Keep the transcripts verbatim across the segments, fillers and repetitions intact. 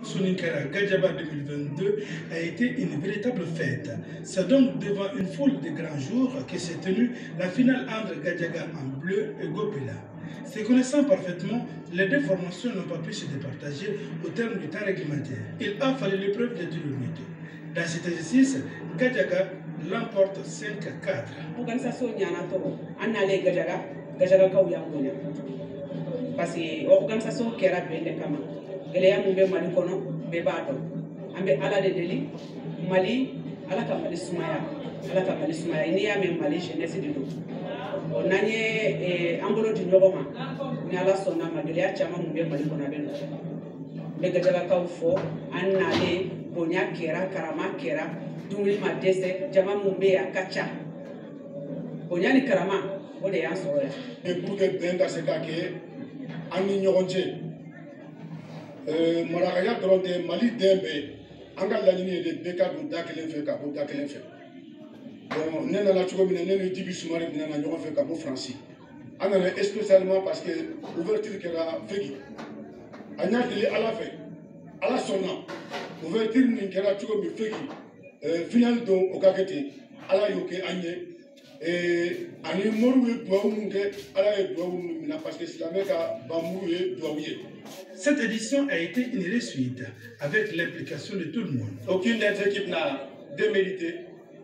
Soninkara Gadjaba deux mille vingt-deux a été une véritable fête. C'est donc devant une foule de grands jours que s'est tenue la finale entre Gadjaga en bleu et Gopela. Se connaissant parfaitement, les deux formations n'ont pas pu se départager au terme du temps réglementaire. Il a fallu l'épreuve des tirs au but. Dans cet exercice, Gadjaga l'emporte cinq à quatre. Organisation Nyanato, Anale Gadjaga, Gadjaga Kaouyangonia. Parce que l'organisation qui a bien les camarades. Geleya mumbe Mali kono bebato ambe ala de deli Mali ala ka Mali sumaya ala ka Mali sumaya ni ya me Mali jeunesse de do onanye eh angolo di nyogoma ni ala sona ma geleya chama mumbe Mali kono beno be Gadjaga ka fo annale bonya kera karama kera dumuli ma dese jama mumbe ya kacha bonya ni karama o de yan soro ya e pour que benga se ka ke ani nyogonje Euh, Marakaya dronte Mali dembe anga lañini de beka du dakelen fe ka bo dakelen fe bon nena la chugo mina nena dibi sumare mina na ñogo fe ka bo franci ana na spécialement parce que ouverture que la fegi anya deli ala fe ala sonna ouverture ni kera chugo mi fegi euh final do o kakete ala yoke anye et ani moru do munke ala e do mina parce que c'est la meka bamuru do wiye. Cette édition a été une réussite avec l'implication de tout le monde. Aucune des équipes n'a démérité.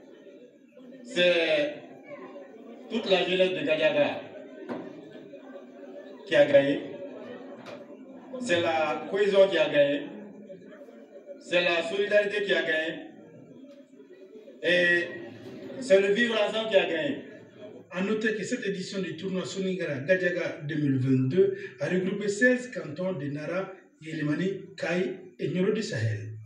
C'est toute la jeunesse de Gadjaga qui a gagné. C'est la cohésion qui a gagné. C'est la solidarité qui a gagné. Et c'est le vivre ensemble qui a gagné. A noter que cette édition du tournoi Soninkara Gadjaga deux mille vingt-deux a regroupé seize cantons de Nara, Yelimani, Kai et Nioro du Sahel.